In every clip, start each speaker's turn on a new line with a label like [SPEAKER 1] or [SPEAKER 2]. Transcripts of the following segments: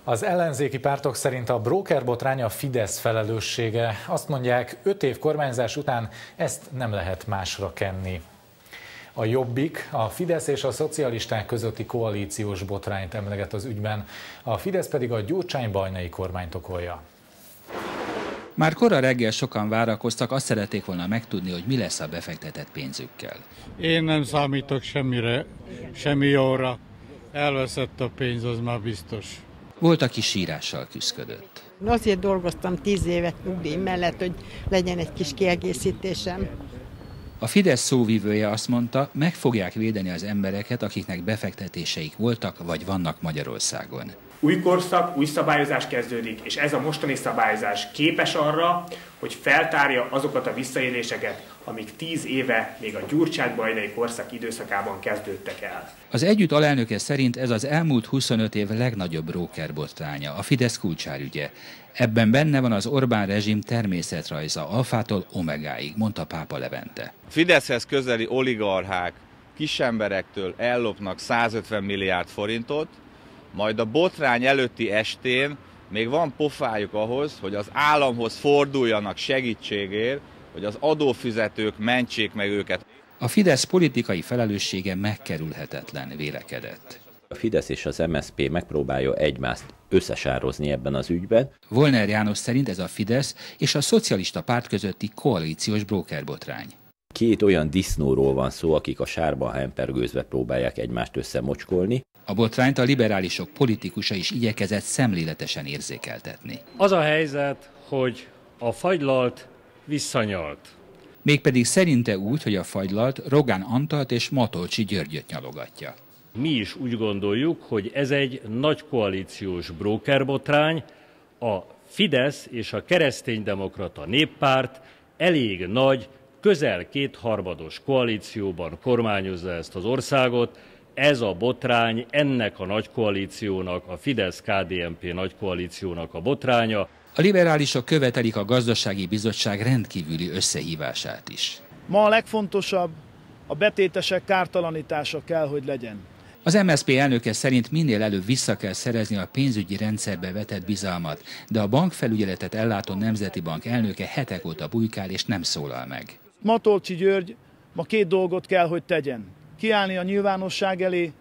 [SPEAKER 1] Az ellenzéki pártok szerint a brókerbotrány a Fidesz felelőssége. Azt mondják, 5 év kormányzás után ezt nem lehet másra kenni. A Jobbik a Fidesz és a szocialisták közötti koalíciós botrányt emleget az ügyben, a Fidesz pedig a Gyurcsány-Bajnai kormányt okolja.
[SPEAKER 2] Már kora reggel sokan várakoztak, azt szerették volna megtudni, hogy mi lesz a befektetett pénzükkel.
[SPEAKER 3] Én nem számítok semmire, semmi jóra. Elveszett a pénz, az már biztos.
[SPEAKER 2] Volt, aki sírással küszködött.
[SPEAKER 4] Azért dolgoztam 10 évet nyugdíj mellett, hogy legyen egy kis kiegészítésem.
[SPEAKER 2] A Fidesz szóvivője azt mondta, meg fogják védeni az embereket, akiknek befektetéseik voltak vagy vannak Magyarországon.
[SPEAKER 5] Új korszak, új szabályozás kezdődik, és ez a mostani szabályozás képes arra, hogy feltárja azokat a visszaéléseket, amik 10 éve még a Gyurcsány-Bajnai korszak időszakában kezdődtek el.
[SPEAKER 2] Az Együtt alelnöke szerint ez az elmúlt 25 év legnagyobb brókerbotránya, a Fidesz kulcsárügye. Ebben benne van az Orbán rezsim természetrajza, alfától omegáig, mondta Pápa Levente.
[SPEAKER 6] Fideszhez közeli oligarchák kisemberektől ellopnak 150 milliárd forintot, majd a botrány előtti estén még van pofájuk ahhoz, hogy az államhoz forduljanak segítségért, hogy az adófizetők mentsék meg őket.
[SPEAKER 2] A Fidesz politikai felelőssége megkerülhetetlen, vélekedett.
[SPEAKER 7] A Fidesz és az MSZP megpróbálja egymást összesározni ebben az ügyben.
[SPEAKER 2] Volner János szerint ez a Fidesz és a szocialista párt közötti koalíciós brókerbotrány.
[SPEAKER 7] Két olyan disznóról van szó, akik a sárban hempergőzve próbálják egymást összemocskolni.
[SPEAKER 2] A botrányt a liberálisok politikusa is igyekezett szemléletesen érzékeltetni.
[SPEAKER 8] Az a helyzet, hogy a fagylalt visszanyalt.
[SPEAKER 2] Mégpedig szerinte úgy, hogy a fagylalt Rogán Antalt és Matolcsy Györgyöt nyalogatja.
[SPEAKER 8] Mi is úgy gondoljuk, hogy ez egy nagy koalíciós brókerbotrány, a Fidesz és a Kereszténydemokrata Néppárt elég nagy, közel kétharmados koalícióban kormányozza ezt az országot. Ez a botrány ennek a nagy koalíciónak, a Fidesz-KDNP nagy koalíciónak a botránya.
[SPEAKER 2] A liberálisok követelik a gazdasági bizottság rendkívüli összehívását is.
[SPEAKER 9] Ma a legfontosabb, a betétesek kártalanítása kell, hogy legyen.
[SPEAKER 2] Az MSZP elnöke szerint minél előbb vissza kell szerezni a pénzügyi rendszerbe vetett bizalmat, de a bankfelügyeletet ellátó Nemzeti Bank elnöke hetek óta bujkál és nem szólal meg.
[SPEAKER 9] Matolcsy György ma 2 dolgot kell, hogy tegyen. Kiállni a nyilvánosság elé,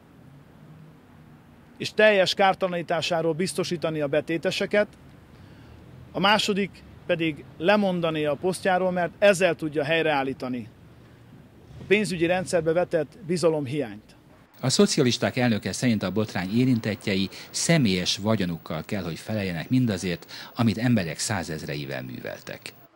[SPEAKER 9] és teljes kártalanításáról biztosítani a betéteseket, a második pedig lemondani a posztjáról, mert ezzel tudja helyreállítani a pénzügyi rendszerbe vetett bizalomhiányt.
[SPEAKER 2] A szocialisták elnöke szerint a botrány érintettjei személyes vagyonukkal kell, hogy feleljenek mindazért, amit emberek 100 000-eivel műveltek.